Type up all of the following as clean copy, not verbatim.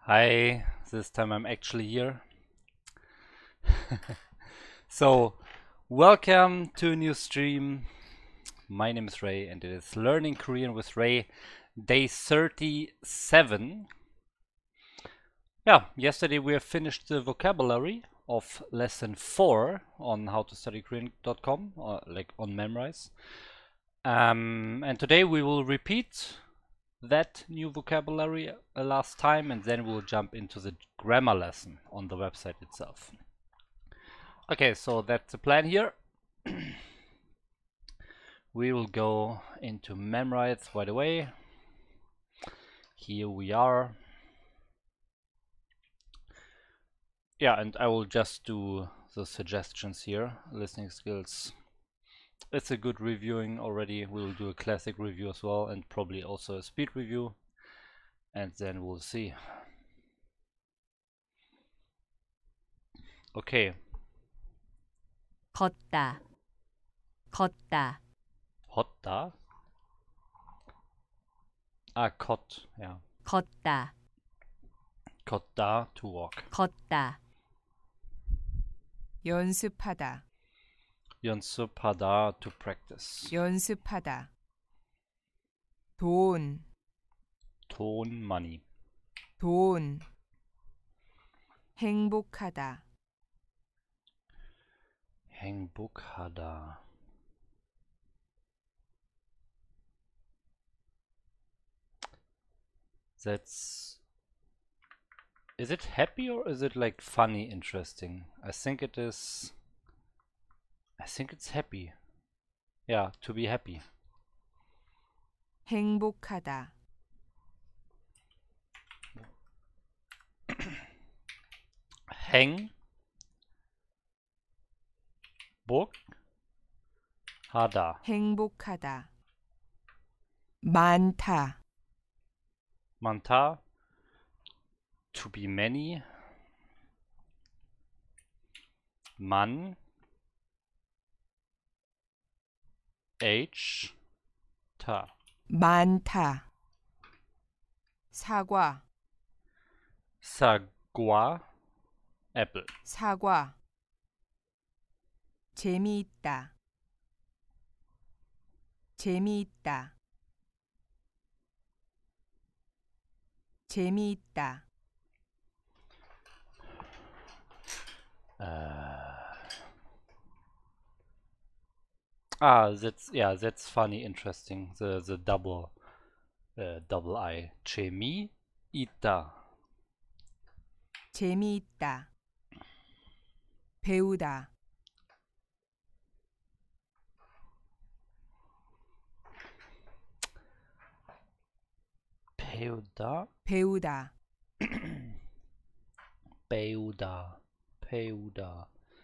Hi, this time I'm actually here. So, welcome to a new stream. My name is Ray and it is Learning Korean with Ray, day 37. Yeah, yesterday we have finished the vocabulary of lesson 4 on howtostudykorean.com, or like on Memrise. And today we will repeat that new vocabulary last time, and then we'll jump into the grammar lesson on the website itself. Okay, so that's the plan here. We will go into Memrise right away. Here we are. Yeah, and I will just do the suggestions here. Listening skills. It's a good reviewing already. We'll do a classic review as well, and probably also a speed review. And then we'll see. Okay. 걷다, 걷다, 걷다. Cot, yeah. 걷다, 걷다, to walk. 걷다, 연습하다, 연습하다, to practice. 연습하다. 돈, 돈, money. 돈. 행복하다, 행복하다. Is it happy or is it like funny, interesting? I think it is. I think it's happy. Yeah, to be happy. 행복하다, 하다. 행복하다. 많다, 많다. To be many. 많다. 많다. 사과, 사과. Apple. 사과. 재미있다, 재미있다, 재미있다. That's funny, interesting. The double I. 재미있다. 재미있다. 배우다, 배우다. 배우다. 배우다. 배우다.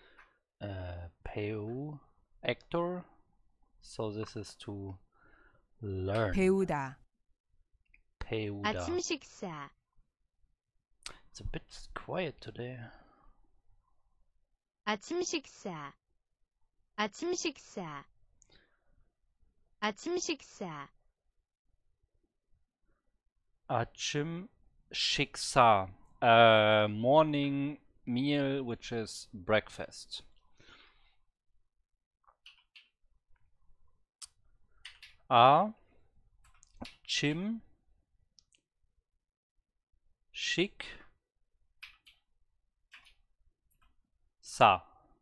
배우. Actor. So this is to learn. 배우다. 배우다. 아침 식사, It's a bit quiet today. 아침 식사, 아침 식사, 아침 식사, 아침 식사. Morning meal, which is breakfast. 아침 식사.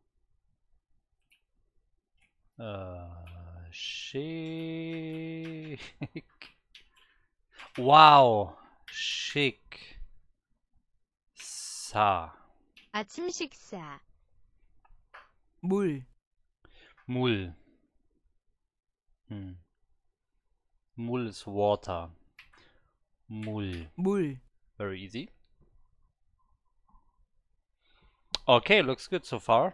Wow, 식사. 아침 식사, 물, 물. 물 is water. 물. 물. Very easy. Okay, looks good so far.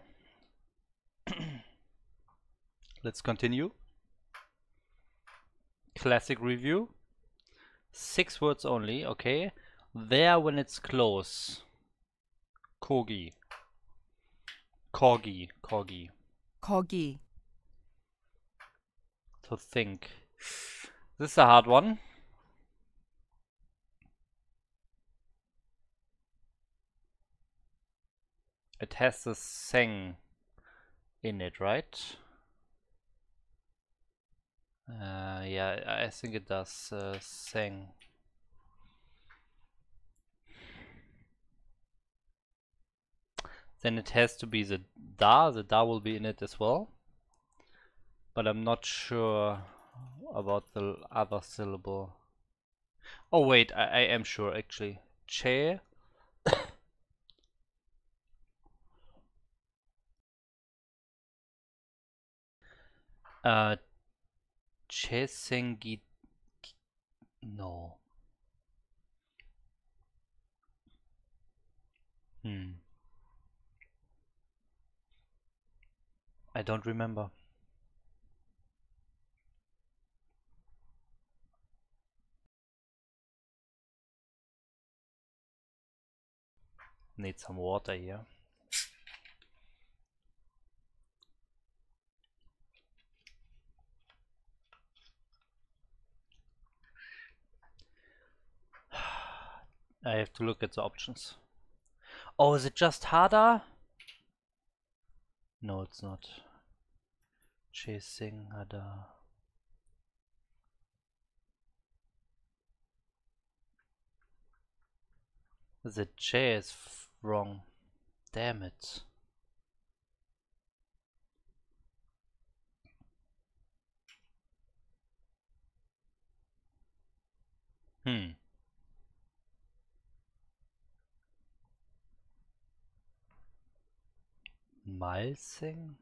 Let's continue. Classic review. 6 words only, okay. There when it's close. Kogi. Corgi. Corgi. 거기, To think. This is a hard one. It has the seng in it, right? Yeah, I think it does. Seng. Then it has to be the da. The da will be in it as well. But I'm not sure about the other syllable. Oh wait, I am sure actually. Che. Che sengi. No. I don't remember. Need some water here. I have to look at the options. Oh, is it just Hada? No, it's not. Chasing Hada. The J is wrong. Damn it. Malsing?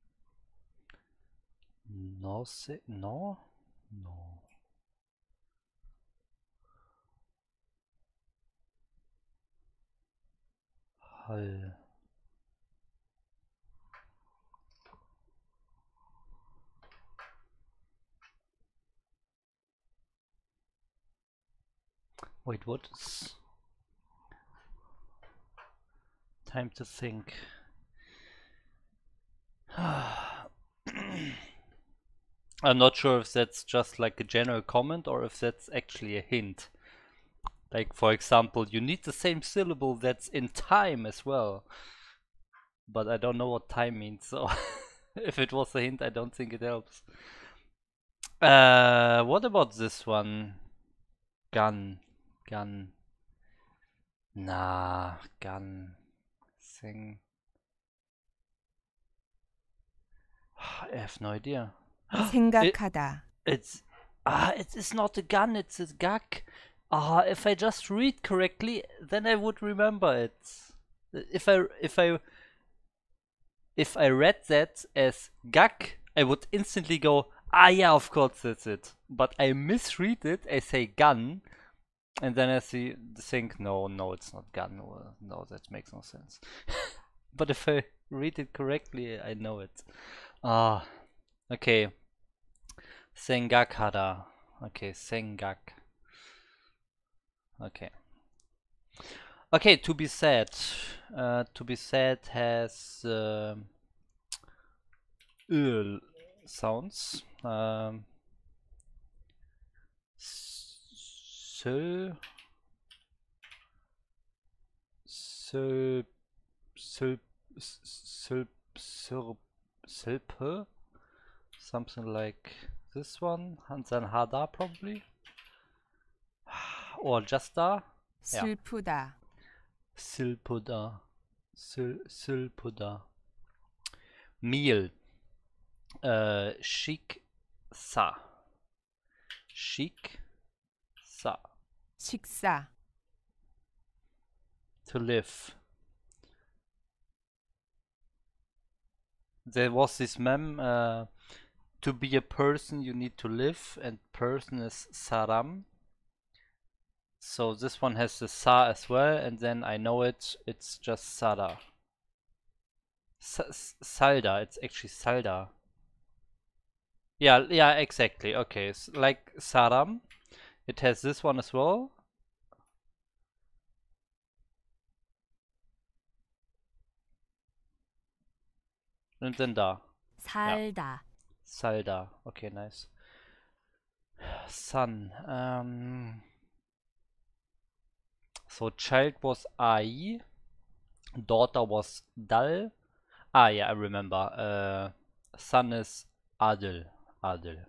No, no? No. Hall. Wait, what is... Time to think. I'm not sure if that's just like a general comment or if that's actually a hint. Like, for example, you need the same syllable that's in time as well. But I don't know what time means, so if it was a hint, I don't think it helps. What about this one? Gun. Nah, gun. Thing. I have no idea. 생각하다. It is not a gun, it's a gak. If I just read correctly, then I would remember it. If I read that as gak, I would instantly go, ah yeah, of course that's it. But I misread it, I say gun, and then I think, no, it's not gun. Well, no, that makes no sense. But if I read it correctly, I know it. Okay. Sengak-hada. Okay, Sengak. Okay. Okay, to be said. To be said has sounds. Silpe, something like this one, and then Hada probably, or just da. 슬프다. Silpuda, Silpuda. Meal. Chic sa. Chic sa. 식사. To live. There was this meme, to be a person you need to live, and person is saram. So this one has the sa as well, and then I know it's just sada. Salda, it's actually salda. Yeah, exactly. Okay, like saram, it has this one as well. And then da. 살다. Yeah. Salda. Okay, nice. Sun. So child was ai. Daughter was Dal. Ah, yeah, I remember. Son is Adil. Adil.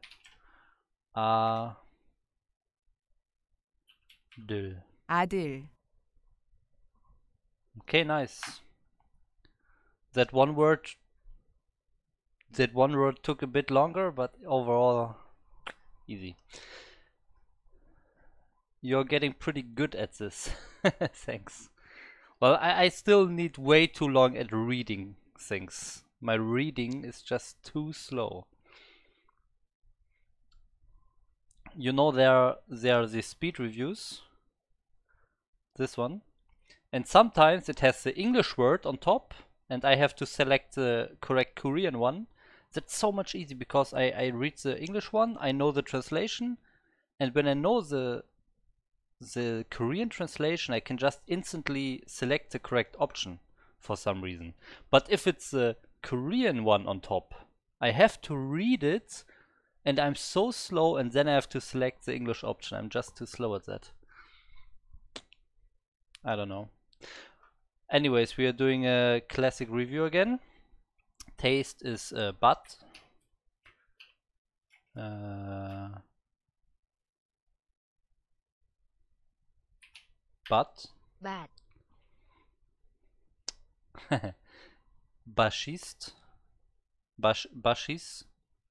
Adil. 아들, Okay, nice. That one word took a bit longer, but overall easy. You're getting pretty good at this. Thanks. Well, I still need way too long at reading things. My reading is just too slow. You know, there are the speed reviews. This one. And sometimes it has the English word on top, and I have to select the correct Korean one. That's so much easy because I read the English one, I know the translation, and when I know the Korean translation, I can just instantly select the correct option for some reason. But if it's the Korean one on top, I have to read it, and I'm so slow, and then I have to select the English option. I'm just too slow at that. I don't know. Anyways, we are doing a classic review again. Taste is but. But. 맛, Baschist. Baschis.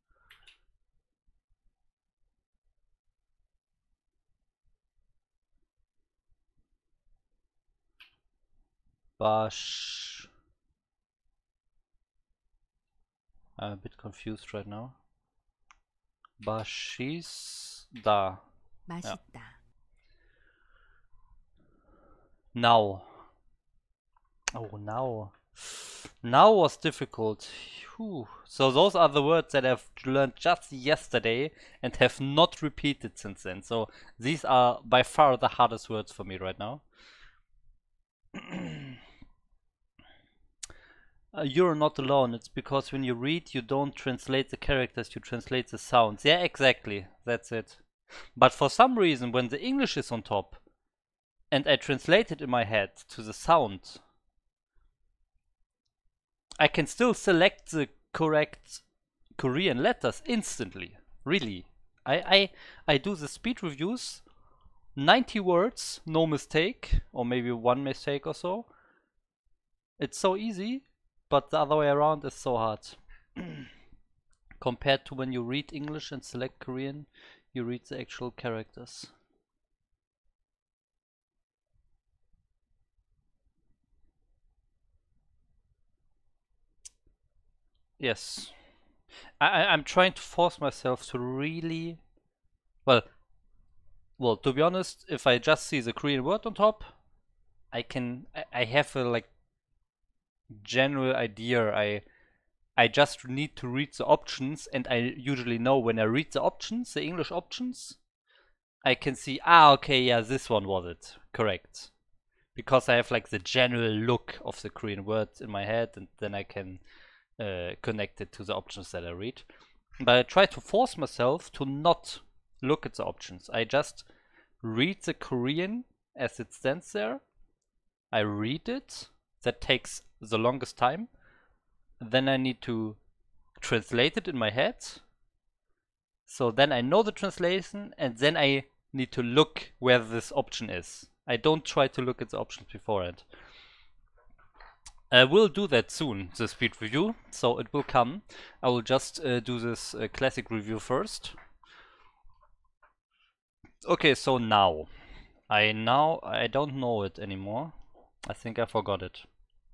Bash. I'm a bit confused right now. Baschis. Da. 맛있다. Now. Oh, now. Now was difficult. Whew. So those are the words that I've learned just yesterday and have not repeated since then. So these are by far the hardest words for me right now. You're not alone. It's because when you read, you don't translate the characters, you translate the sounds. Yeah, exactly. That's it. But for some reason, when the English is on top and I translate it in my head to the sound, I can still select the correct Korean letters instantly. Really. I do the speed reviews, 90 words, no mistake, or maybe one mistake or so. It's so easy, but the other way around is so hard. Compared to when you read English and select Korean, you read the actual characters. Yes. I'm trying to force myself to really... Well, to be honest, if I just see the Korean word on top, I have a like general idea. I just need to read the options, and I usually know when I read the options, the English options, I can see, okay, yeah, this one was it. Correct. Because I have like the general look of the Korean words in my head, and then I can connect it to the options that I read. But I try to force myself to not look at the options. I just read the Korean as it stands there. I read it. That takes the longest time. Then I need to translate it in my head. So then I know the translation, and then I need to look where this option is. I don't try to look at the options beforehand. I will do that soon, the speed review, so it will come. I will just do this classic review first. Okay, so now. I don't know it anymore. I think I forgot it.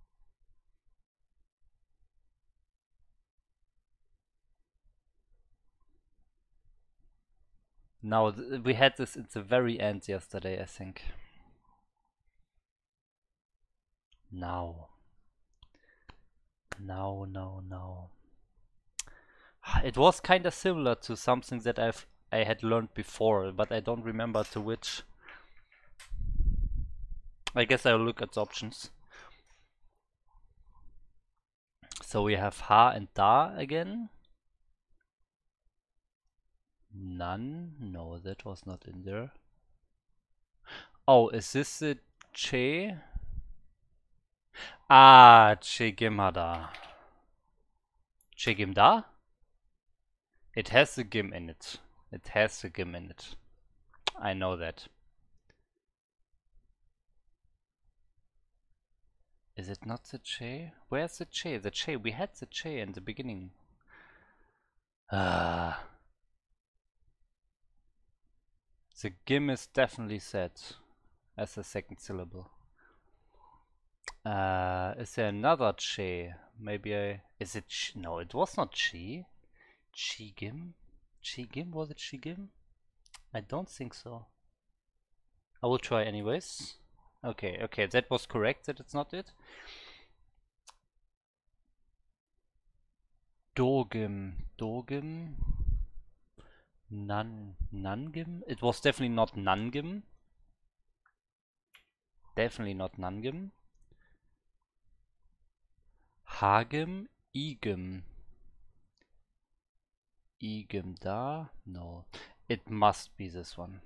Now, we had this at the very end yesterday, I think. Now. It was kind of similar to something that I had learned before, but I don't remember to which. I guess I'll look at the options. So we have ha and da again. None. No, that was not in there. Oh, is this the che? Ah, Chigimada. Chigimda? It has a gim in it. It has a gim in it. I know that. Is it not the che? Where's the che? The che. We had the che in the beginning. Ah. The gim is definitely set as a second syllable. Is there another che? Maybe I... Is it... No, it was not chi. Chigim? Chigim? Was it Chigim? I don't think so. I will try anyways. Okay, okay, that was correct that it's not it. Dogim. Dogim? Nangim? It was definitely not Nangim. Definitely not Nangim. Hagim? Igim. Igim da? No. It must be this one.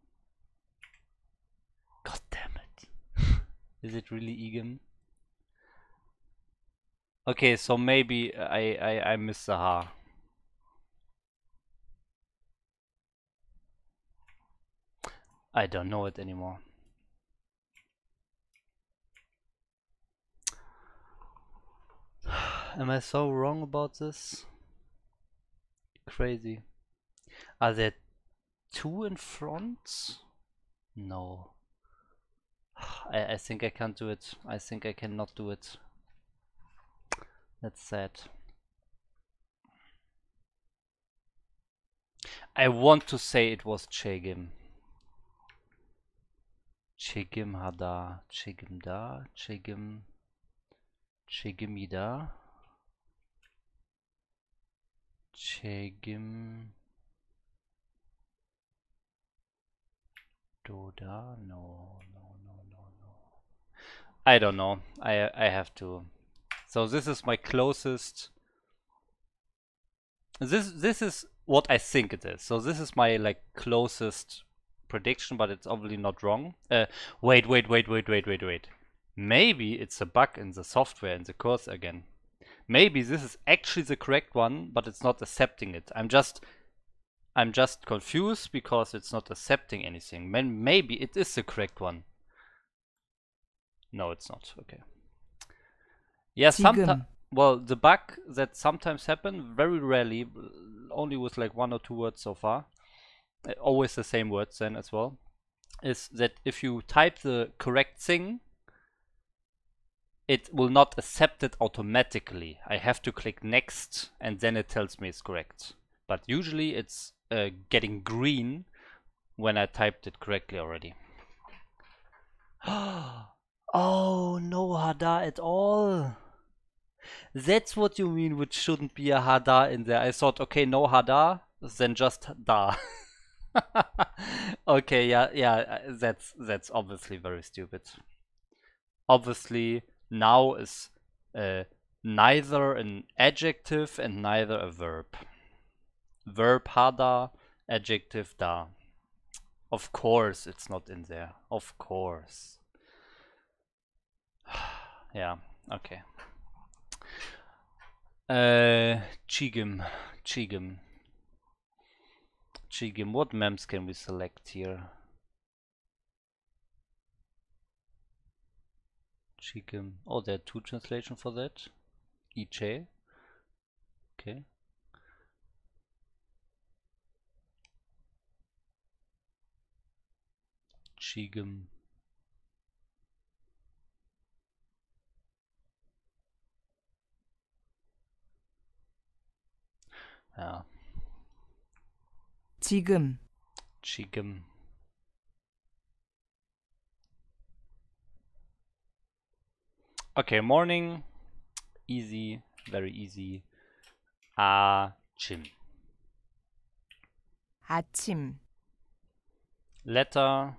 God damn it. Is it really Igim? Okay, so maybe I missed the ha. I don't know it anymore. Am I so wrong about this? Crazy. Are there two in front? No. I think I can't do it. I think I cannot do it. That's sad. I want to say it was Chegim. Chegim Hada. Chegim da. Chegim. Chegimida. Chegim. Doda? No. I don't know. I have to. So this is my closest. This is what I think it is. So this is my like closest prediction, but it's obviously not wrong. Wait. Maybe it's a bug in the software in the course again. Maybe this is actually the correct one, but it's not accepting it. I'm just confused because it's not accepting anything. Maybe it is the correct one. No, it's not. Okay. Yeah, sometimes. Well, the bug that sometimes happen, very rarely, only with like 1 or 2 words so far, always the same words then as well, is that if you type the correct thing, it will not accept it automatically. I have to click next and then it tells me it's correct. But usually it's getting green when I typed it correctly already. Oh, no hada at all. That's what you mean, which shouldn't be a hada in there. I thought, okay, no hada, then just da. Okay, yeah, that's obviously very stupid. Obviously, now is neither an adjective and neither a verb. Verb hada, adjective da. Of course it's not in there. Of course. Yeah, okay. Chigim. What mems can we select here? Chigim. Oh, there are 2 translations for that. Iche. Okay. Chigim. Yeah. 지금. Okay, morning. Easy, very easy. 아침. 아침. Letter.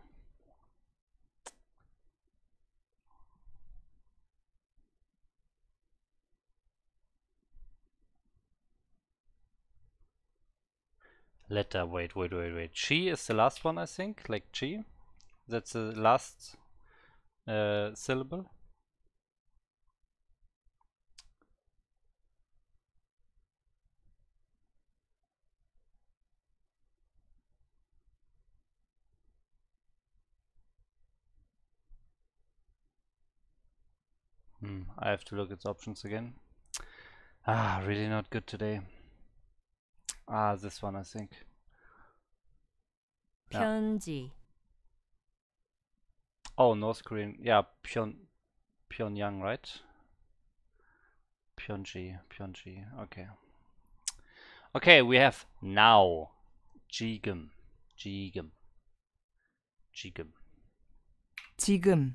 Letter, wait. Chi is the last one, I think, like chi. That's the last syllable. I have to look at the options again. Ah, really not good today. Ah, this one I think. Yeah. 편지, Oh, North Korean. Yeah, Pyongyang, right? Pyeongji. Okay. Okay, we have now. 지금. 지금,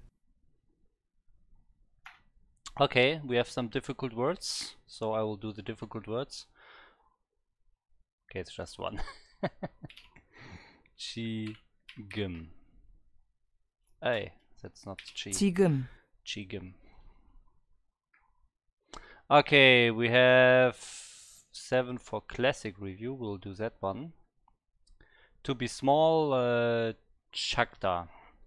Okay, we have some difficult words, so I will do the difficult words. Okay, it's just one. 지금. Hey, that's not chi. 지금, 지금. Okay, we have 7 for classic review. We'll do that one. To be small, Chakta.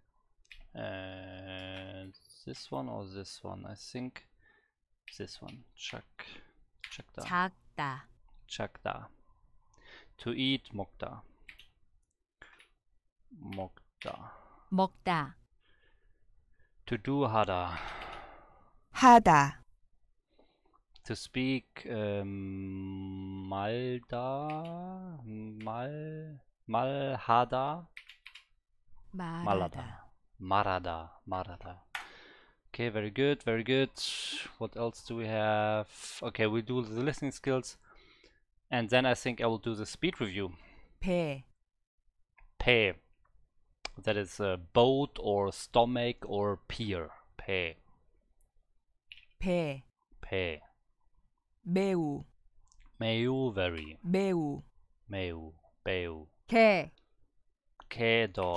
This one or this one? I think this one. Chakta. 작다, To eat, Mokta. 먹다, To do, Hada. 하다, To speak, Malda. Malhada. 말하다, Marada. Okay, very good. What else do we have? Okay, we do the listening skills, and then I think I will do the speed review. 배, Pe. That is a boat or stomach or pier. Pe. 배, 매우, Meu, very. 매우, Peu. 개, Dog.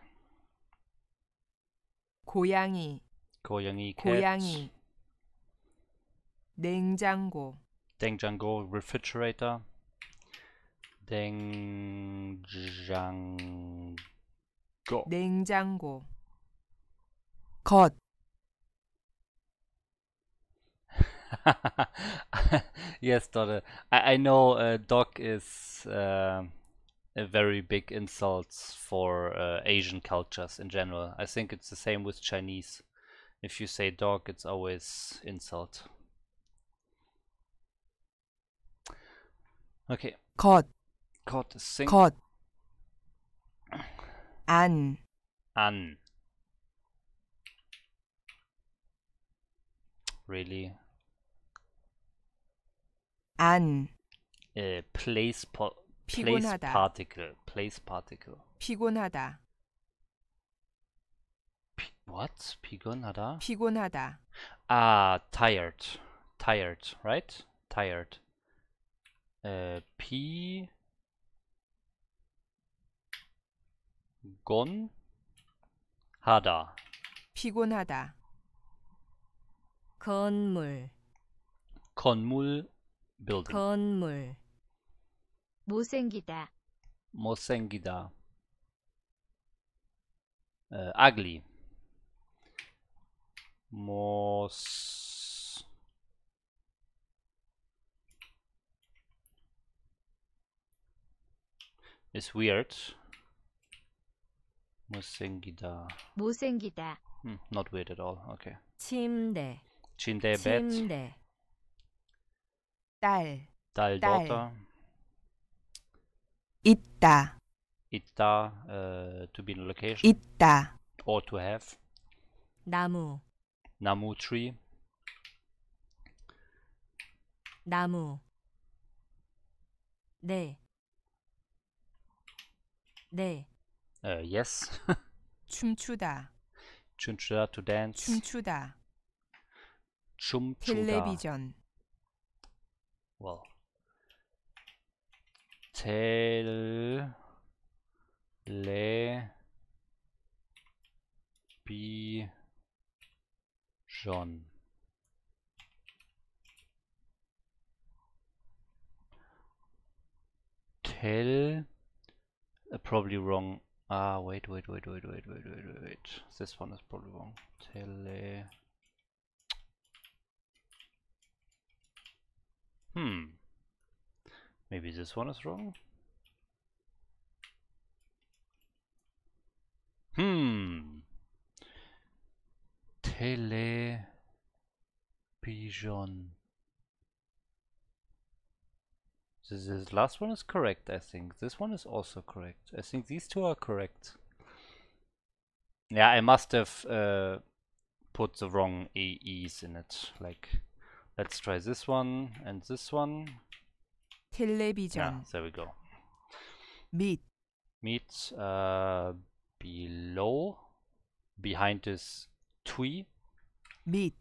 고양이, 고양이, cat. 고양이, 냉장고, 냉장고, refrigerator. 냉장고. 냉장고, 겉, Yes, daughter. I know dog is a very big insult for Asian cultures in general. I think it's the same with Chinese. If you say dog, it's always insult. Okay. 겉, Got sing. 겉, 안, An. Really? 안, Place 피곤하다. particle. 피곤하다, What? 피곤하다? 피곤하다, Ah, tired, right? Tired. 피곤하다. 피곤하다, 건물, 건물, building. 건물, 못생기다, 못생기다. Ugly. It's weird. 못생기다. Not weird at all. Okay. 침대, 침대, bed. 침대, 딸, 딸, daughter. 있다, 있다. To be in a location. 있다, Or to have. 나무, 나무, tree. 나무, 네, Yes. 춤추다, 춤추다, to dance. 춤추다, 춤추다. 텔레비전, Well. Television. Probably wrong. Ah, wait. This one is probably wrong. Maybe this one is wrong. pigeon. This last one is correct, I think. This one is also correct. I think these two are correct. Yeah, I must have put the wrong AEs in it. Like, let's try this one and this one. Yeah, 텔레비전, there we go. 밑, Meet below. Behind is twee. 밑,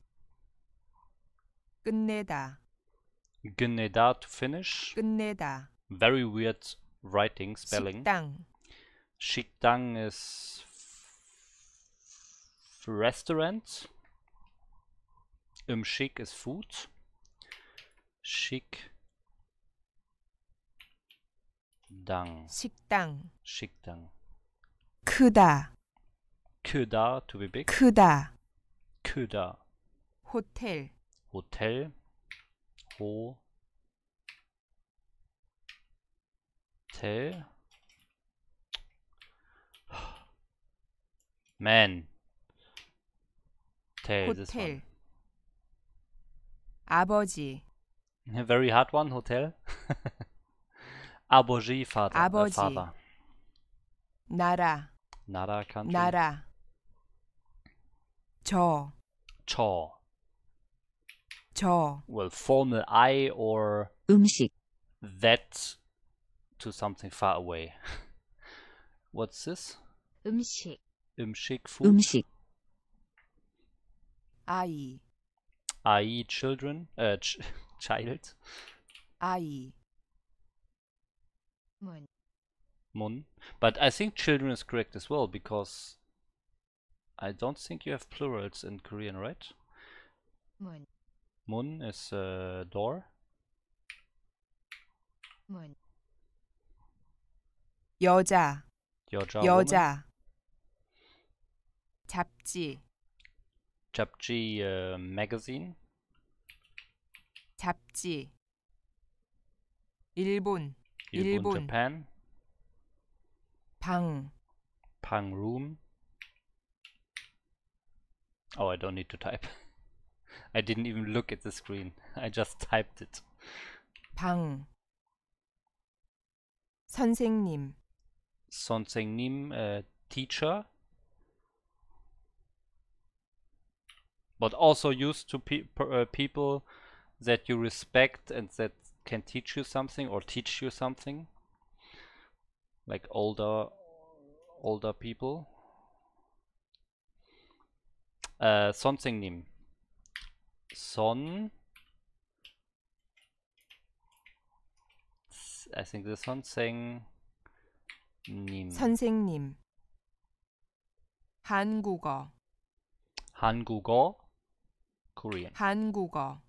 끝내다, Gneda to finish. 끝내다, Very weird writing, spelling. 식당, Shikdang is restaurant. Shik is food. Shikdang. Shikdang. 크다, Kuda to be big. 크다, Kuda. 호텔, Hotel. Hotel. Man. Tell this 호텔, one. 아버지, A very hard one, hotel. Aboji, father. 아버지. Father. 나라, Nada country. 나라, 저, Chaw. 저, Well, formal I or 음식, that to something far away. What's this? 음식, Shik food. 음식, 아이, I.e. children. Child. 아이, 문, Mun. But I think children is correct as well because I don't think you have plurals in Korean, right? 문, Mun is door. 문, 여자, Yoja. Woman. 여자, 잡지, Japji magazine. 잡지, 일본, Ilbun, 일본. Japan. 방, Pang room. Oh, I don't need to type. I didn't even look at the screen. I just typed it. 방, 선생님, Sonsengnim, teacher. But also used to people that you respect and that can teach you something or teach you something. Like older people. Sonsengnim. I think this one saying 님. 선생님, 한국어, 한국어. Korean. 한국어,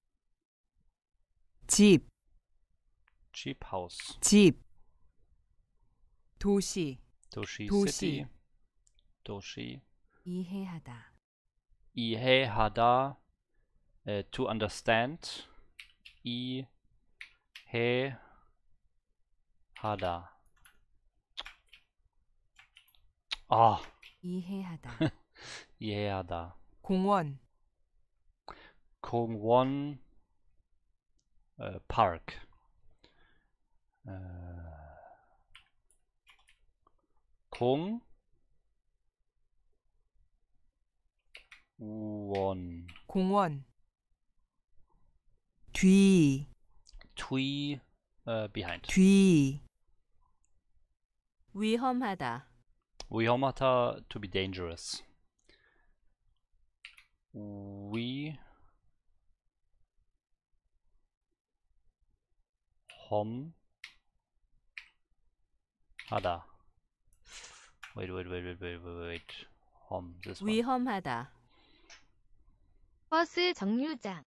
집, Cheap house. 집, 도시, 도시. 도시. City. 도시. 이해하다, 이해하다. To understand. 이해하다. 아, 이해하다, 이해하다. 공원, 공원. Park. 공. 원. 공원, 뒤, Twee. Behind. 뒤, 위험하다, 위험하다. To be dangerous. 위. 험. 하다. Wait. This one. 위험하다, 버스 정류장,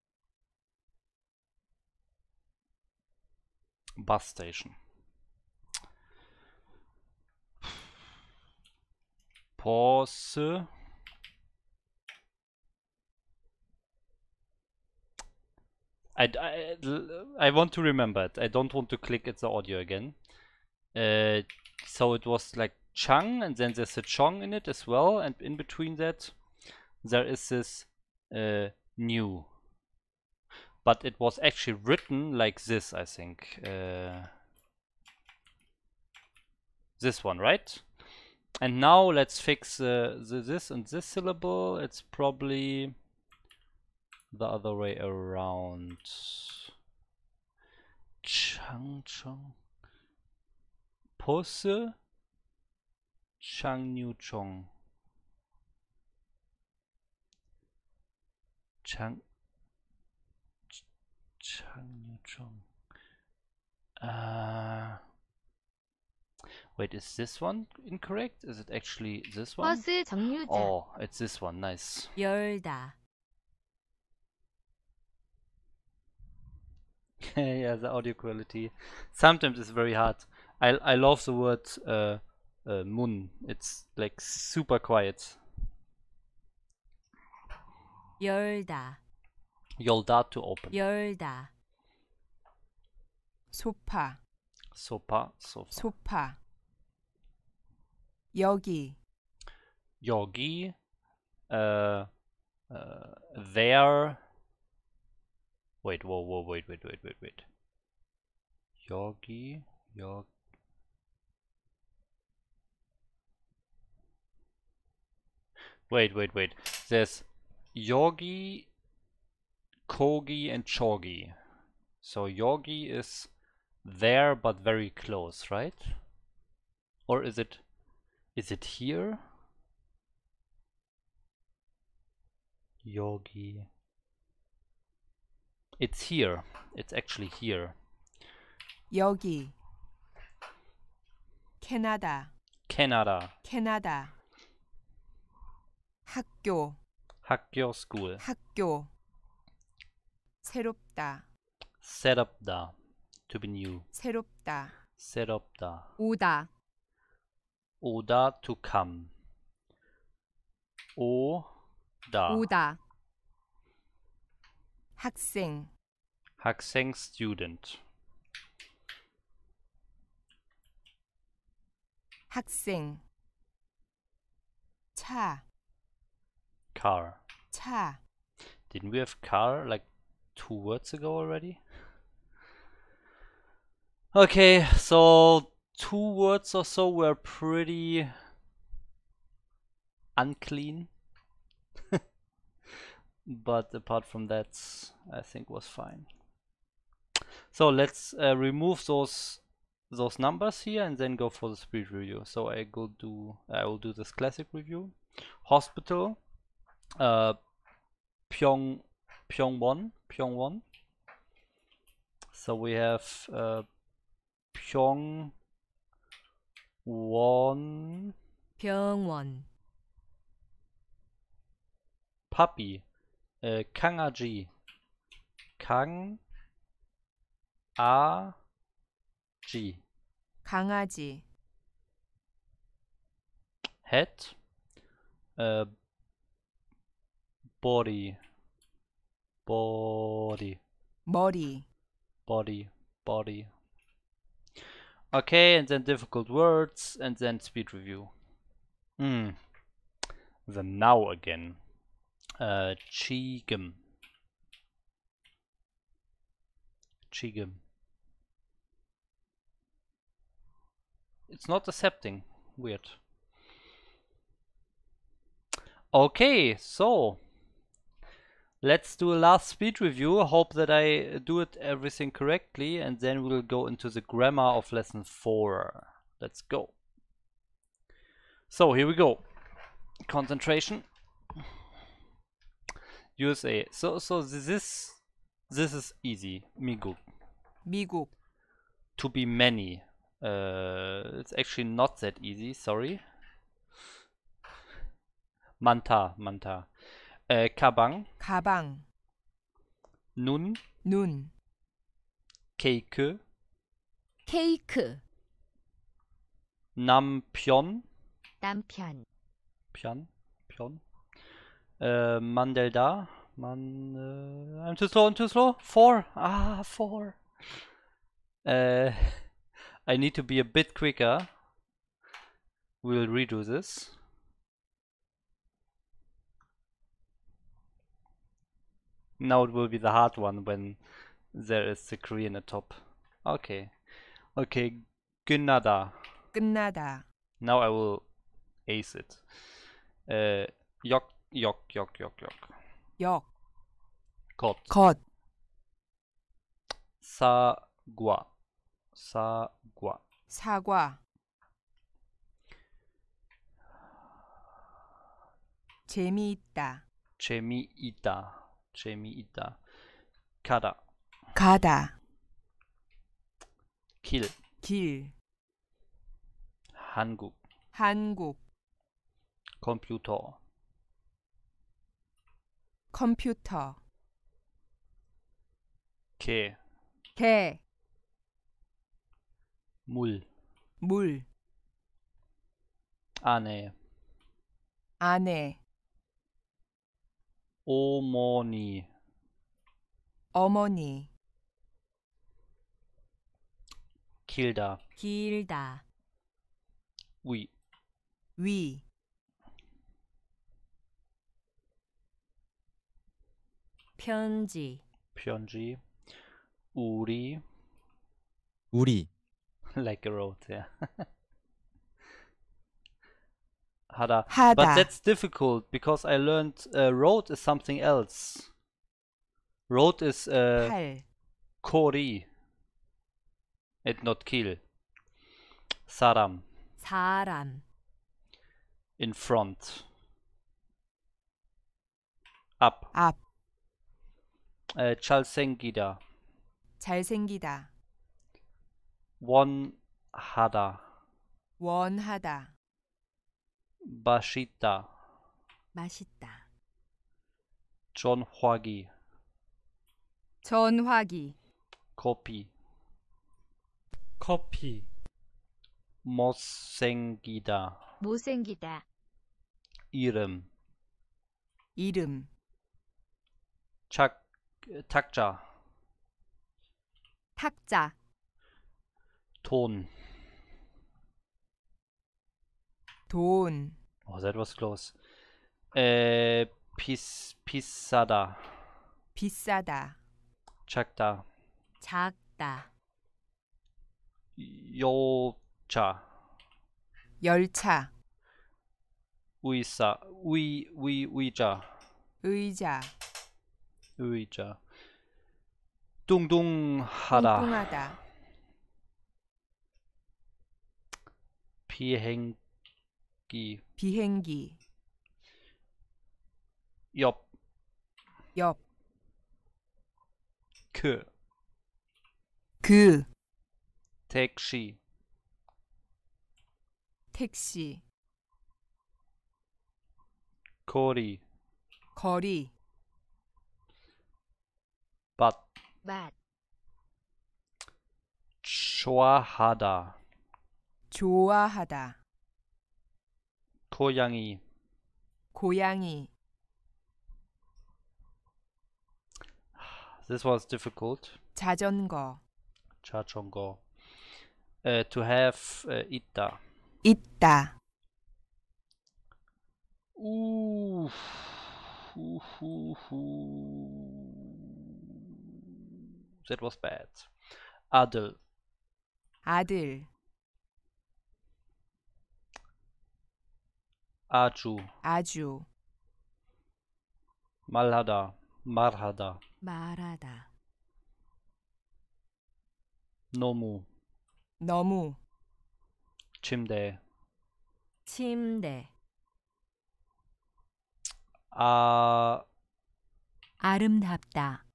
Bus station. Pause. I want to remember it. I don't want to click at the audio again. So it was like Chang, and then there's a Chong in it as well, and in between that there is this new. but it was actually written like this, I think. This one, right? And now let's fix this and this syllable. It's probably the other way around. Changchong. Pose. Changnyu-chong. Changnyu-chong. Wait, is this one incorrect? Is it actually this one? 버스 정류장. Oh, it's this one. Nice. 열다. Yeah, the audio quality sometimes is very hard. I love the word mun. It's like super quiet. 열다. Yolda to open. 열다. 소파, Sofa, sofa. 소파. 여기, Yogi. There. Wait, whoa, wait. Yogi. Wait. There's Yogi, Kogi, and Chogi. So Yogi is there but very close, right? Or is it here? Yogi. It's here. It's actually here. 여기. 캐나다, Canada. 캐나다. 학교, Hakyo school. 학교. 새롭다, Set up da. To be new. 새롭다. Set up da. 오다. Oda to come. Oda. 오다. 학생, Hakseng student. 학생. 차, Car. 차. Didn't we have car like 2 words ago already? Okay, so 2 words or so were pretty unclean. But apart from that, I think was fine. So let's remove those numbers here and then go for the speed review. So I will do this classic review. Hospital, Pyongwon. So we have Pyongwon, 병원. puppy, 강아지, 강아지, 강아지. head, body, 머리. body. Okay, and then difficult words, and then speed review. Then now again. Chigum. It's not accepting. Weird. Okay, so let's do a last speed review. I hope that I do it everything correctly, and then we'll go into the grammar of lesson 4. Let's go. So here we go. Concentration. USA. So this is easy. 미국. 미국. To be many. It's actually not that easy. Sorry. 많다. 가방. 가방. 눈. 케이크. 케이크. 남편. 남편. 편. 만들다. I'm too slow. 4. 4. I need to be a bit quicker. We'll redo this. Now it will be the hard one when there is the Korean at top. Okay. Okay. 끝나다. 끝나다. Now I will ace it. 역. 역. 것. 것. 사과. 사과. 재미있다. 재미있다. 가다. 가다. 길. 한국. 컴퓨터. 개. 물. 아내. 어머니. 길다. 위. 편지. 우리. Like a road, yeah. 하다. But that's difficult because I learned road is something else. Road is 팔. 코리. And not kill. 사람. In front. Up. 잘생기다. 원하다. 맛있다. 전화기. 커피. 못생기다. 이름. 탁자. 돈. Oh, that was close. 비싸다. 작다. 열차. 의자. 의자. 뚱뚱하다. 비행기. 옆. 그. 택시. 거리. 밭. 좋아하다. 고양이. This was difficult. 자전거. To have. 있다. Ooh. That was bad. 아들. 아주. 말하다. 너무. 침대. 아름답다.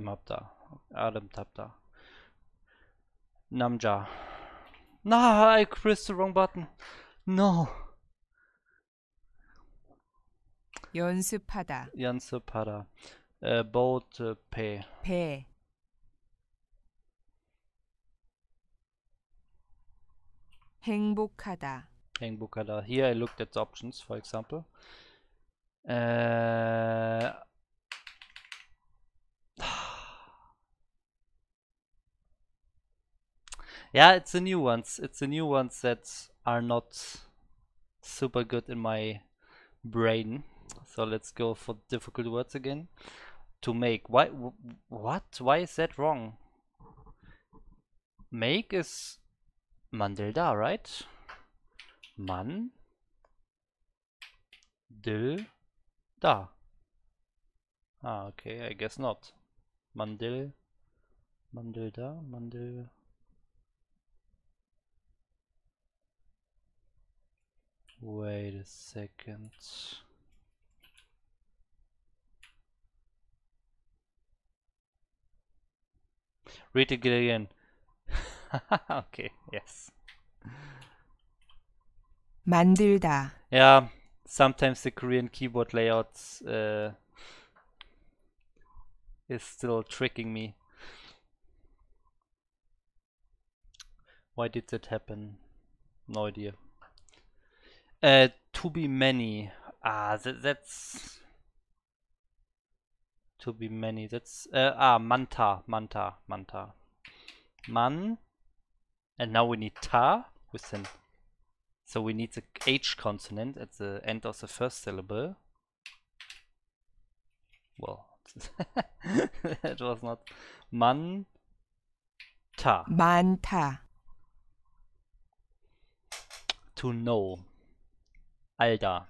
남자. Nah, I pressed the wrong button. No. 연습하다. boat. 배. 행복하다. Here I looked at the options, for example. Yeah, it's the new ones. That are not super good in my brain. So let's go for difficult words again. To make. Why? What? Why is that wrong? Make is 만들다, right? Man. Da. Ah, okay, I guess not. Mandil. Mandilda. Mandil. Wait a second. Read it again. Okay, yes. 만들다. Yeah, sometimes the Korean keyboard layouts is still tricking me. Why did that happen? No idea. To be many. Ah, that's to be many. That's manta. Man. And now we need ta with an. So we need the H consonant at the end of the first syllable. Well, that was not man ta. 많다. To know. Alda.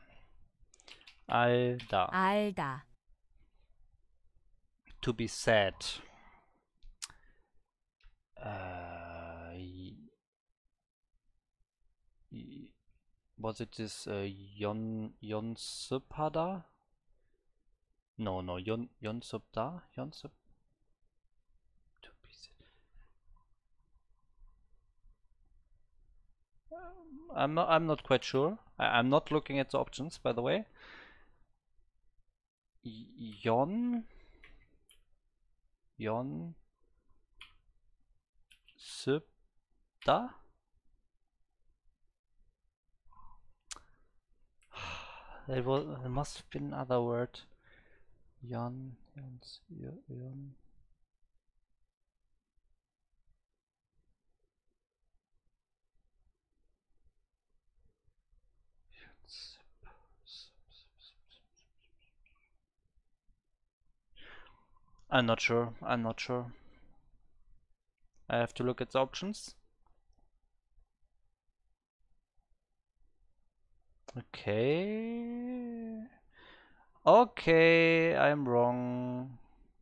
Alda. 알다. To be sad. Was it this Yonsubhada? No, Yonsubda? Yonsub. To be sad. I'm not quite sure. I'm not looking at the options, by the way. Yon Subda? It must have been another word. Yon. I'm not sure. I have to look at the options. Okay. Okay, I'm wrong.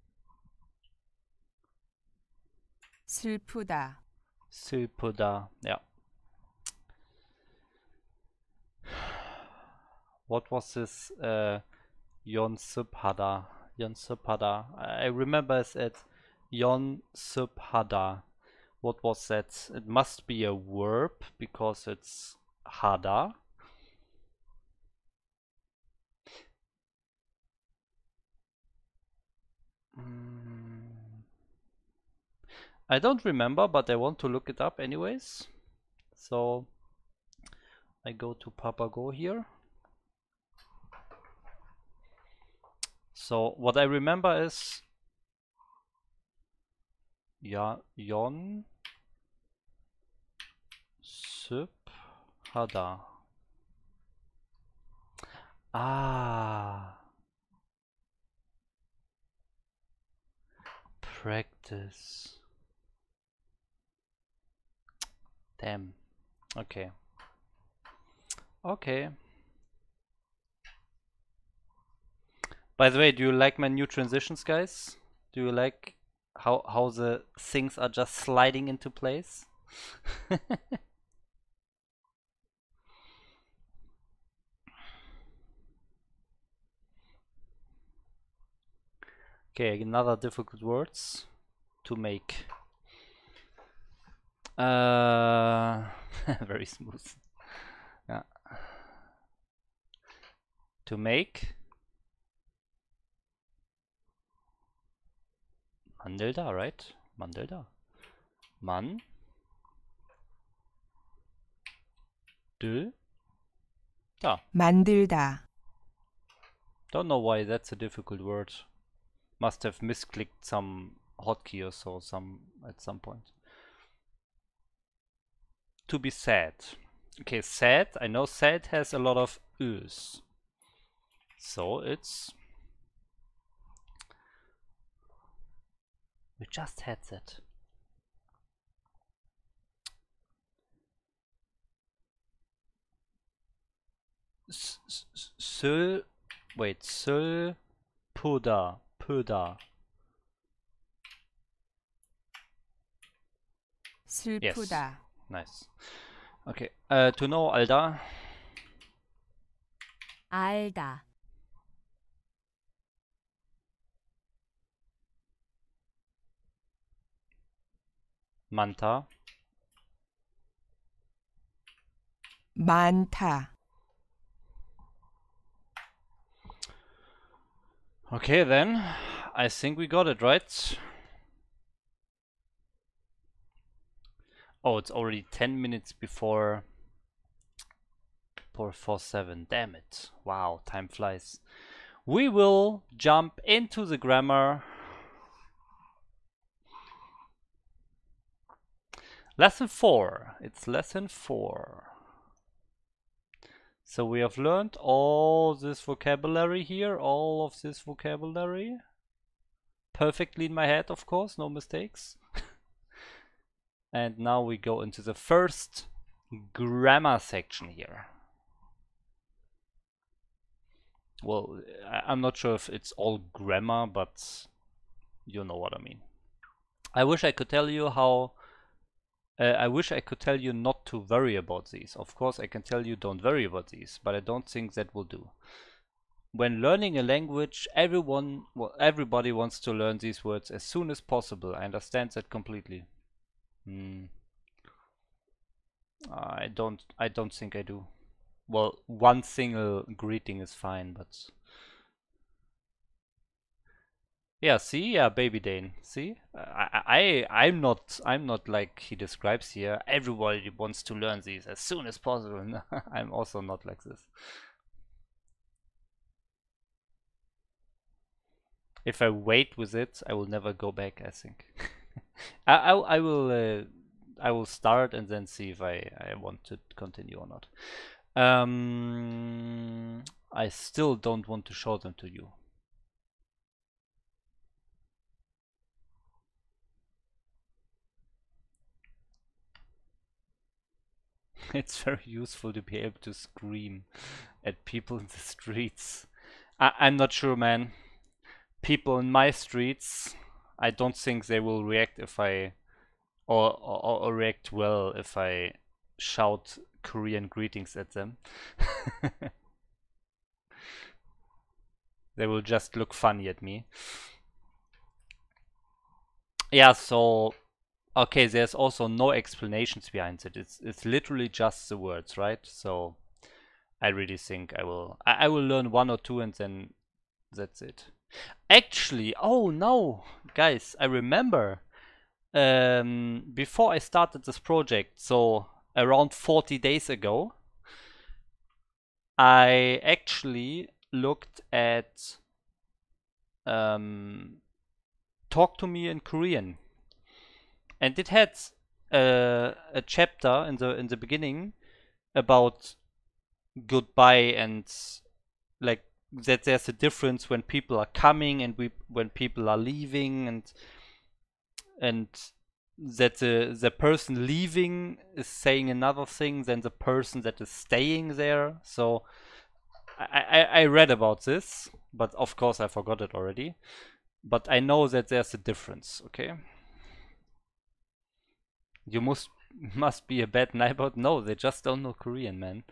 슬프다. 슬프다. Yeah. What was this? Yonsubhada. I remember it's at Yonsubhada. What was that? It must be a verb because it's hada. I don't remember, but I want to look it up anyways. So I go to Papago here. So what I remember is Yon Subhada. Ah. Practice. Damn. Okay. Okay. By the way, do you like my new transitions, guys? Do you like how the things are just sliding into place? Okay, another difficult words to make. Very smooth. Yeah. To make. 만들다, right? 만들다. Man. Da. 만들다. Don't know why that's a difficult word. Must have misclicked some hotkey or so at some point. To be sad. Okay, sad. I know sad has a lot of Ös. So it's We just had that. Wait, Puda. 슬프다. Yes. Nice. Okay. To know Alda. 알다. Manta. 많다. Okay, then. I think we got it, right? Oh, it's already 10 minutes before 447. Damn it. Wow, time flies. We will jump into the grammar. Lesson 4. It's lesson 4. So we have learned all this vocabulary here, all of this vocabulary. Perfectly in my head, of course, no mistakes. And now we go into the first grammar section here. Well, I'm not sure if it's all grammar, but you know what I mean. I wish I could tell you how... I wish I could tell you not to worry about these. Of course, I can tell you don't worry about these, but I don't think that will do. When learning a language, everybody wants to learn these words as soon as possible. I understand that completely. I don't think I do. Well, one single greeting is fine, but yeah, see, yeah, baby Dane, see, I'm not like he describes here. Everybody wants to learn these as soon as possible. No, I'm also not like this. If I wait with it, I will never go back, I think. I will start and then see if I want to continue or not. I still don't want to show them to you. It's very useful to be able to scream at people in the streets. I'm not sure, man. People in my streets, I don't think they will react if I or react well if I shout Korean greetings at them. They will just look funny at me. Yeah, so okay, there's also no explanations behind it. It's literally just the words, right? So I really think I will learn one or two and then that's it. Actually, oh no, guys, I remember before I started this project, so around 40 days ago, I actually looked at Talk to Me in Korean, and it had a chapter in the beginning about goodbye and like that there's a difference when people are coming and when people are leaving, and that the person leaving is saying another thing than the person that is staying there. So I read about this, but of course I forgot it already. But I know that there's a difference, okay? You must be a bad neighbor. No, they just don't know Korean, man.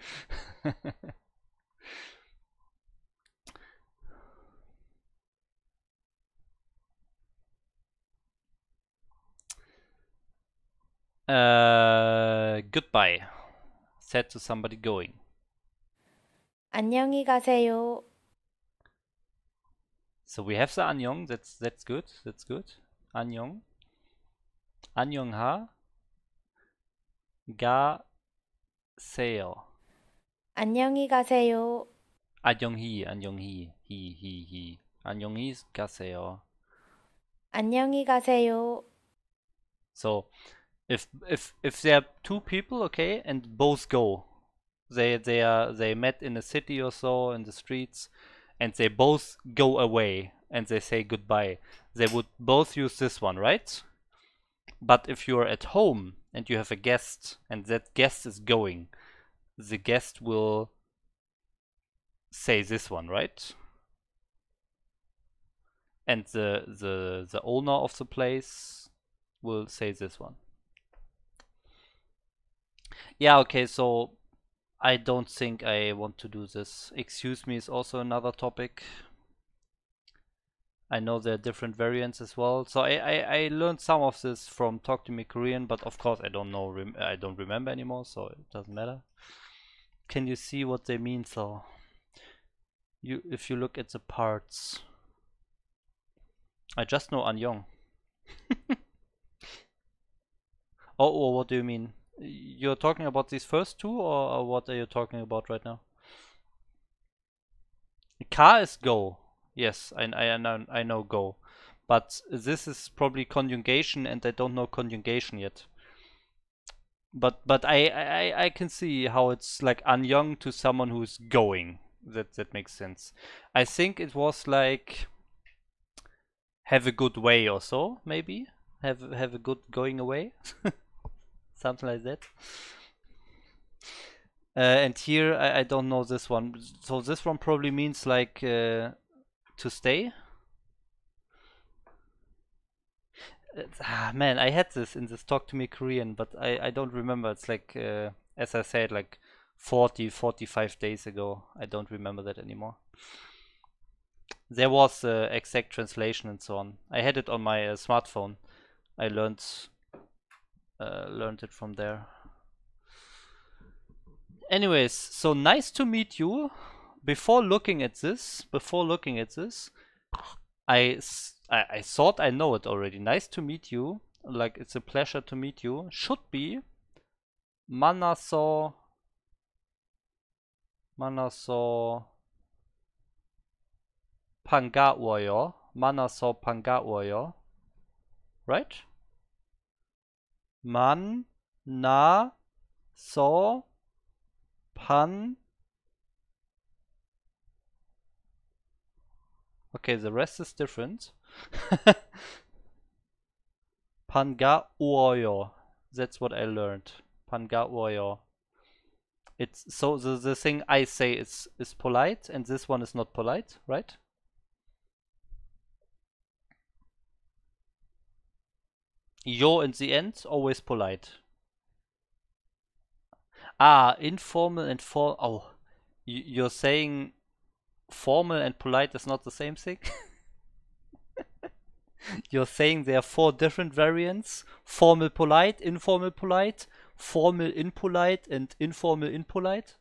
Goodbye. Said to somebody going. 안녕히 가세요. So we have the 안녕. That's good. That's good. 안녕. 안녕하. 가세요. 안녕히 가세요. 안녕히. 히. 안녕히 가세요. 안녕히 가세요. So if there are two people, okay, and both go, they met in a city or so in the streets, and they both go away and they say goodbye, they would both use this one, right? But if you're at home and you have a guest and that guest is going, the guest will say this one, right? And the owner of the place will say this one. Yeah, okay, so I don't think I want to do this. Excuse me is also another topic. I know there are different variants as well. So I learned some of this from Talk to Me Korean, but of course I don't know, I don't remember anymore, so it doesn't matter. Can you see what they mean though? If you look at the parts. I just know Annyeong. Oh, what do you mean? You're talking about these first two, or what are you talking about right now? Ka is go. Yes, I know go. But this is probably conjugation, and I don't know conjugation yet. But I can see how it's like Annyeong to someone who's going. That makes sense. I think it was like have a good way or so, maybe. Have a good going away. Something like that. And here I don't know this one. So this one probably means like to stay. Man, I had this in this Talk to Me Korean, but I don't remember. It's like as I said, like 45 days ago. I don't remember that anymore. There was exact translation and so on. I had it on my smartphone. I learned it from there. Anyways, so nice to meet you. Before looking at this, I thought I know it already. Nice to meet you. Like it's a pleasure to meet you. Should be Manaso 반가워요. 만나서 반가워요. Right? 만나서 Okay, the rest is different. 반가워요. That's what I learned. 반가워요. It's so the thing I say is polite, and this one is not polite, right? Yo in the end, always polite. Ah, informal and formal. Oh, you're saying formal and polite is not the same thing? You're saying there are 4 different variants: formal polite, informal polite, formal impolite, and informal impolite?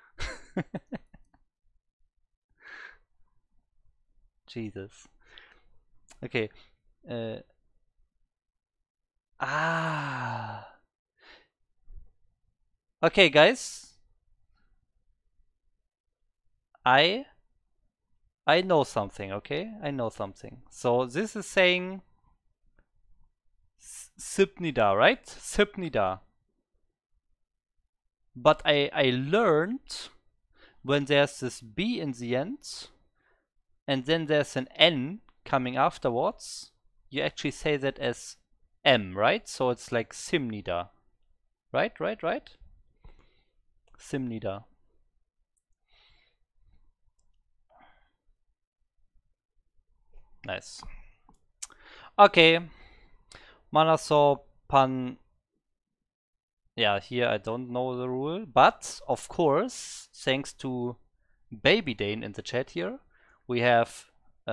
Jesus. Okay. Okay, guys. I know something, okay? I know something. So this is saying 습니다, right? 습니다. But I learned when there's this B in the end and then there's an N coming afterwards, you actually say that as M, right? So it's like 습니다. Right? 습니다. Nice. Okay. 만나서 yeah, here I don't know the rule, but of course, thanks to Baby Dane in the chat here, we have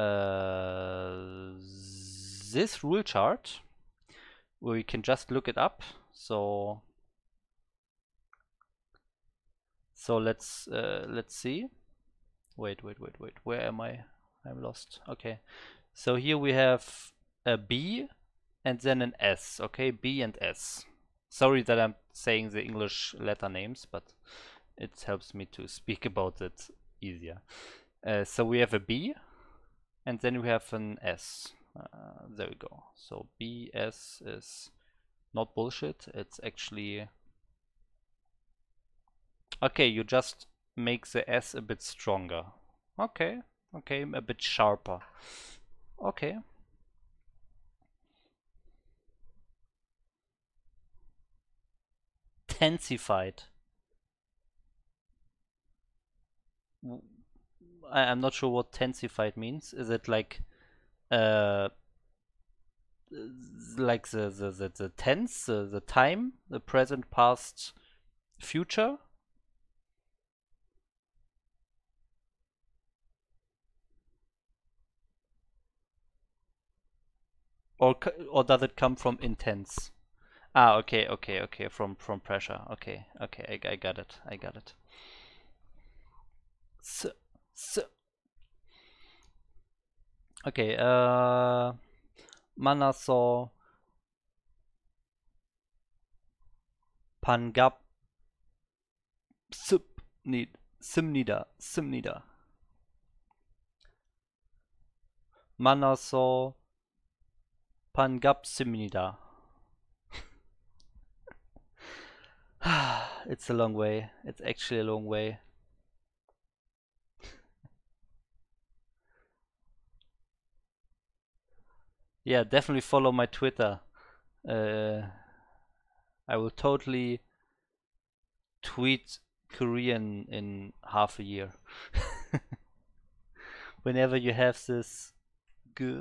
this rule chart where we can just look it up. So let's see. Wait. Where am I? I'm lost. Okay. So here we have a B and then an S. Okay, B and S. Sorry that I'm saying the English letter names, but it helps me to speak about it easier. So we have a B and then we have an S. There we go. So BS is not bullshit. It's actually okay. You just make the S a bit stronger. Okay, a bit sharper. Okay. Tensified. I'm not sure what tensified means. Is it like uh the tense, the time, the present, past, future? Or does it come from intense? Ah, okay, from pressure. Okay, I got it. I got it. S. Okay, Manaso Pangap Simnida. Manaso Pangap Simnida. It's a long way. It's actually a long way. Yeah, definitely follow my Twitter. I will totally tweet Korean in half a year. Whenever you have this g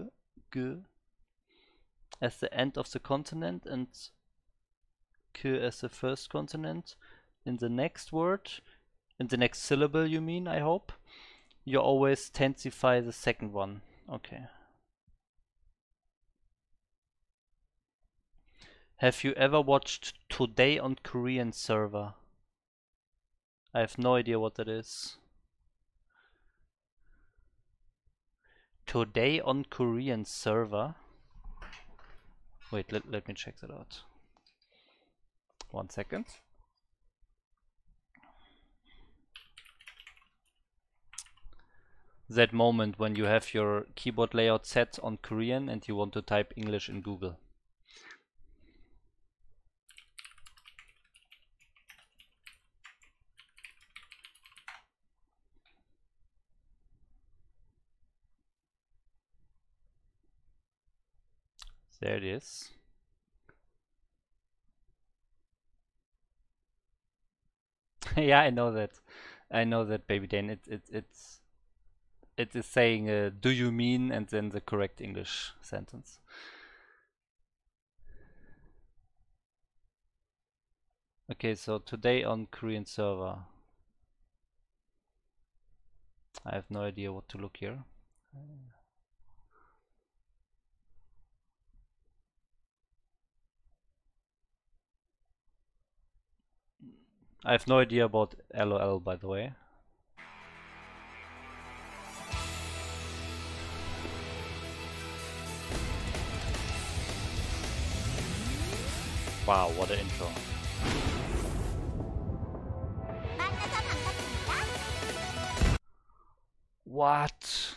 as the end of the consonant and k as the first consonant in the next word, in the next syllable you mean, I hope, you always tensify the second one. Okay. Have you ever watched Today on Korean server? I have no idea what that is. Today on Korean server? Wait, let me check that out. 1 second. That moment when you have your keyboard layout set on Korean and you want to type English in Google. There it is. Yeah, I know that. I know that, Baby Dan. It is saying, "Do you mean?" and then the correct English sentence. Okay, so today on Korean server. I have no idea what to look here. I have no idea about LOL, by the way. Wow, what an intro. What?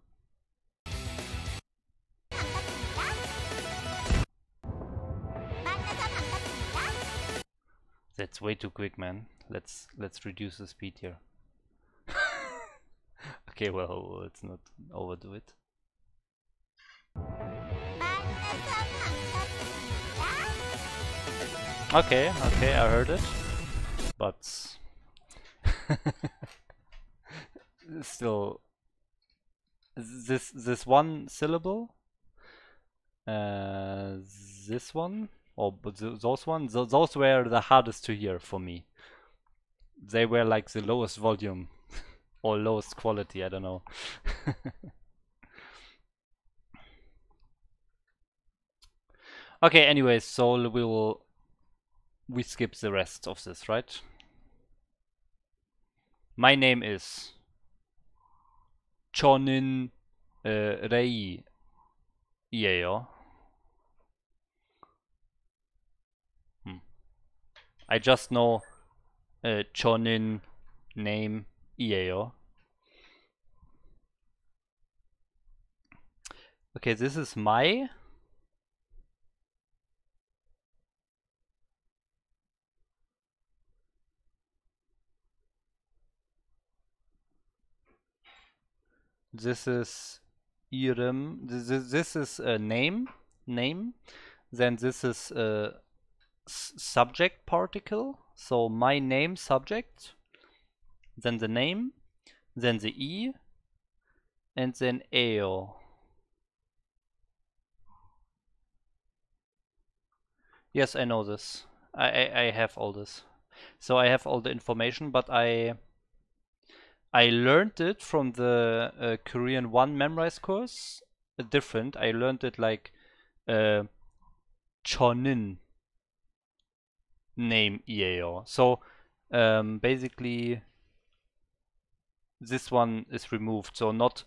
That's way too quick, man. Let's reduce the speed here. Okay, well, let's not overdo it. Okay, I heard it, but still, this one syllable, this one, or those ones, those were the hardest to hear for me. They were like the lowest volume or lowest quality, I don't know. Okay, anyways, so we skip the rest of this, right? My name is Chonin Rei Ieo. I just know Chonin name Ieo. Okay, this is my. This is ihrem. This is a name. Then this is a subject particle. So my name subject. Then the name. Then the e. And then eo. Yes, I know this. I have all this. So I have all the information, but I learned it from the Korean 1 Memrise course. Different. I learned it like Chonin name ieo. So basically this one is removed. So not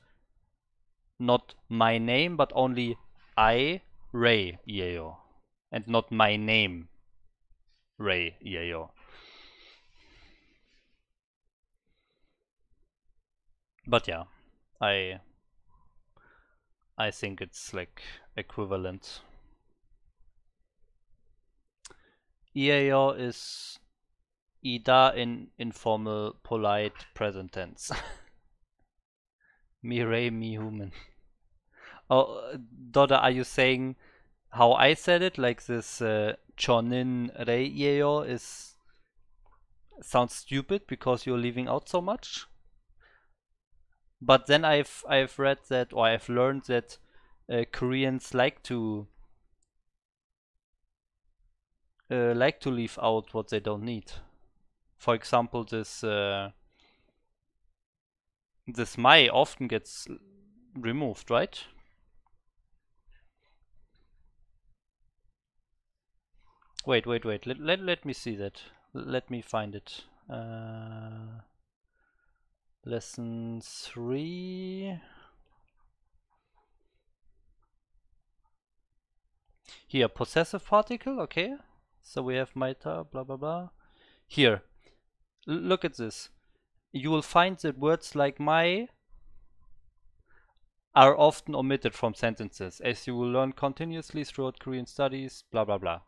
my name, but only I Ray ieo. And not my name Ray ieo. But yeah, I think it's like equivalent. ieo is ida in informal, polite, present tense. Me Ray, me human. Oh, Doda, are you saying how I said it? Like this chonin Ray ieo is sounds stupid because you're leaving out so much? But then I've read that, or I've learned that Koreans like to leave out what they don't need. For example, this my often gets removed, right? Wait. Let me see that. Let me find it. Lesson 3. Here, possessive particle, okay. So we have maita, blah blah blah. Here, look at this. You will find that words like my are often omitted from sentences, as you will learn continuously throughout Korean studies, blah blah blah.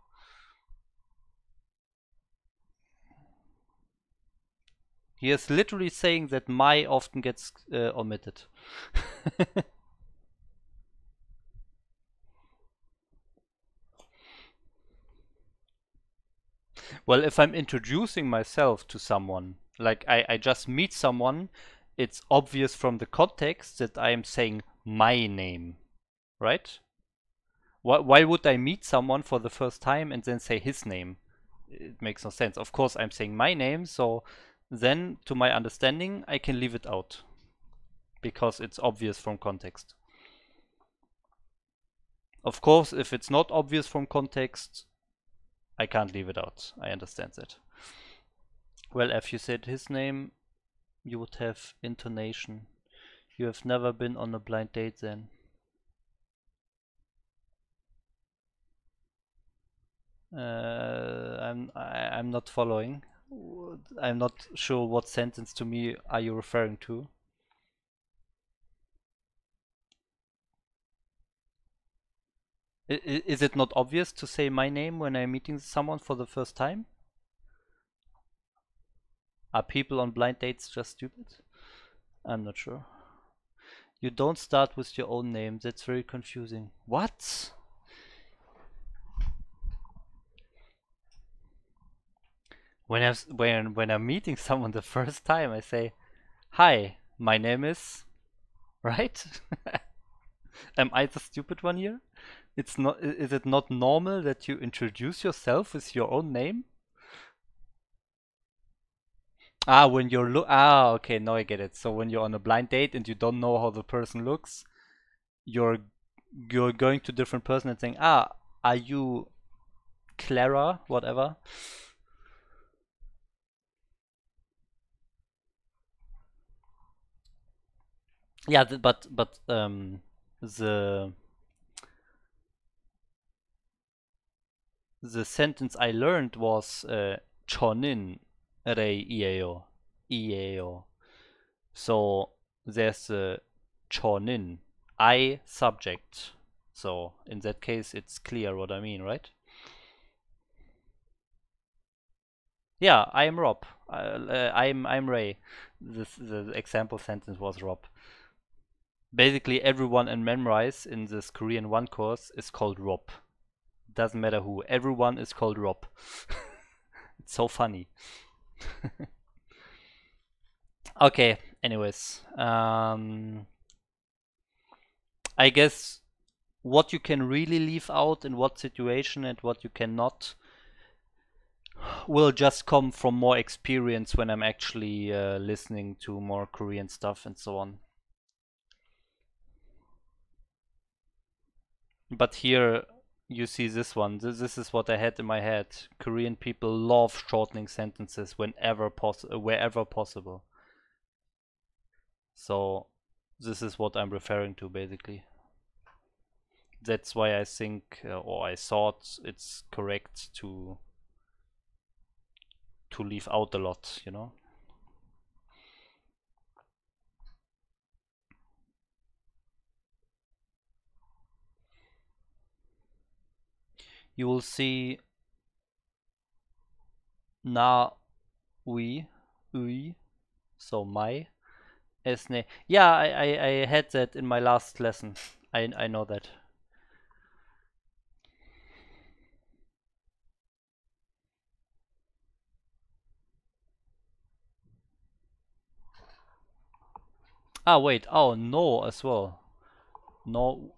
He is literally saying that my often gets omitted. Well, if I'm introducing myself to someone, like I just meet someone, it's obvious from the context that I am saying my name, right? Why would I meet someone for the first time and then say his name? It makes no sense. Of course, I'm saying my name, so then, to my understanding, I can leave it out because it's obvious from context. Of course, if it's not obvious from context, I can't leave it out. I understand that. Well, if you said his name, you would have intonation. You have never been on a blind date then. I'm not following. I'm not sure what sentence to me are you referring to. Is it not obvious to say my name when I'm meeting someone for the first time? Are people on blind dates just stupid? I'm not sure. You don't start with your own name. That's very confusing. What? When I'm meeting someone the first time, I say, "Hi, my name is," right? Am I the stupid one here? It's not. Is it not normal that you introduce yourself with your own name? Ah, when you're okay, now I get it. So when you're on a blind date and you don't know how the person looks, you're going to different person and saying, "Ah, are you Clara, whatever?" Yeah, but the sentence I learned was chonin rei ieo. So there's a chonin, I subject. So in that case, it's clear what I mean, right? Yeah, I am Rob. I'm Ray. The example sentence was Rob. Basically, everyone in Memrise in this Korean 1 course is called Rob. Doesn't matter who. Everyone is called Rob. It's so funny. Okay, anyways. I guess what you can really leave out in what situation and what you cannot will just come from more experience when I'm actually listening to more Korean stuff and so on. But here you see this one. This is what I had in my head. Korean people love shortening sentences wherever possible. So this is what I'm referring to basically. That's why I think or I thought it's correct to leave out a lot, you know. You will see na ui, so my as ne. Yeah, I had that in my last lesson. I know that. Ah wait, oh no as well. No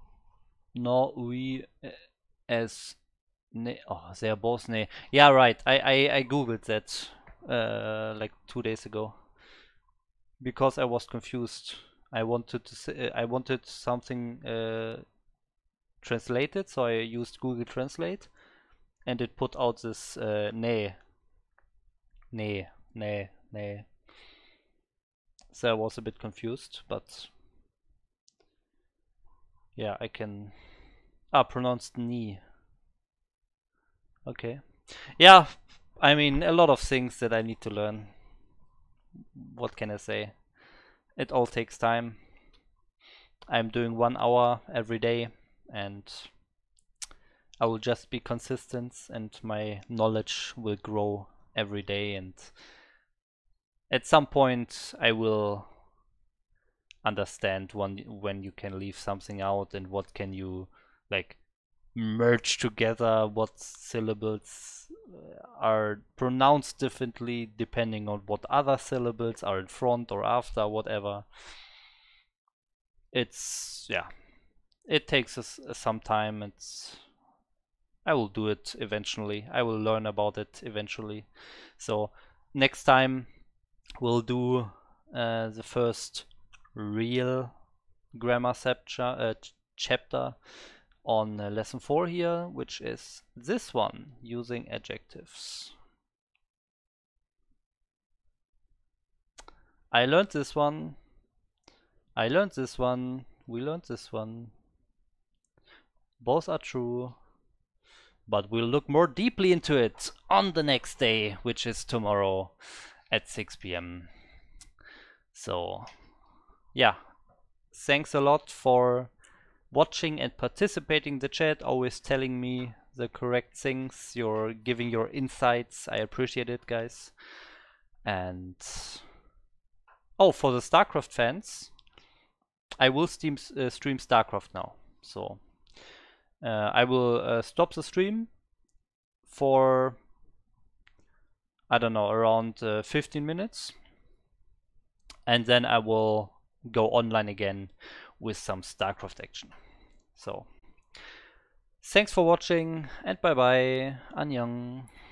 ui as ne. Oh, they are both ne. Yeah, right. I googled that like 2 days ago because I was confused. I wanted to say, I wanted something translated, so I used Google Translate, and it put out this ne. So I was a bit confused, but yeah, I can pronounced ni. Okay. Yeah, I mean a lot of things that I need to learn. What can I say? It all takes time. I'm doing 1 hour every day, and I will just be consistent, and my knowledge will grow every day, and at some point I will understand when you can leave something out and what can you like merge together, what syllables are pronounced differently depending on what other syllables are in front or after, whatever. It's, yeah, it takes us some time. I will do it eventually. I will learn about it eventually. So next time we'll do the first real grammar chapter on lesson 4 here, which is this one, using adjectives. I learned this one. I learned this one. We learned this one. Both are true. But we'll look more deeply into it on the next day, which is tomorrow at 6 p.m. So, yeah. Thanks a lot for watching and participating in the chat, always telling me the correct things, you're giving your insights. I appreciate it, guys. And oh, for the StarCraft fans, I will stream StarCraft now. So I will stop the stream for, I don't know, around 15 minutes, and then I will go online again with some StarCraft action. So thanks for watching, and bye bye. Annyeong.